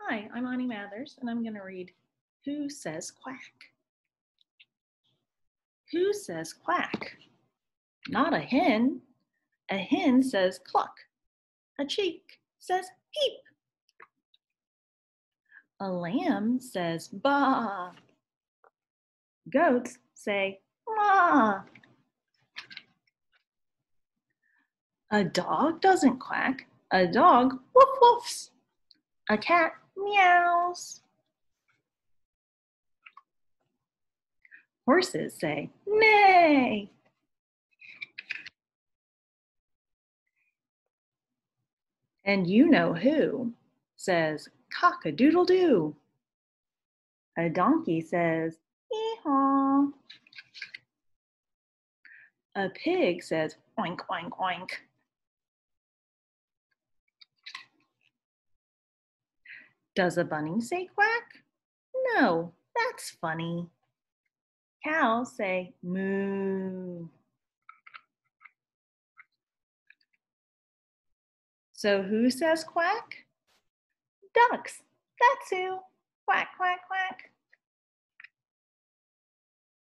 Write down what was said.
Hi, I'm Ani Mathers, and I'm going to read Who Says Quack? Who says quack? Not a hen. A hen says cluck. A chick says peep. A lamb says baa. Goats say maa. A dog doesn't quack. A dog woof woofs. A cat meows. Horses say neigh. And you know who says cock-a-doodle-doo. A donkey says hee-haw. A pig says oink, oink, oink. Does a bunny say quack? No, that's funny. Cows say moo. So who says quack? Ducks. That's who. Quack, quack, quack.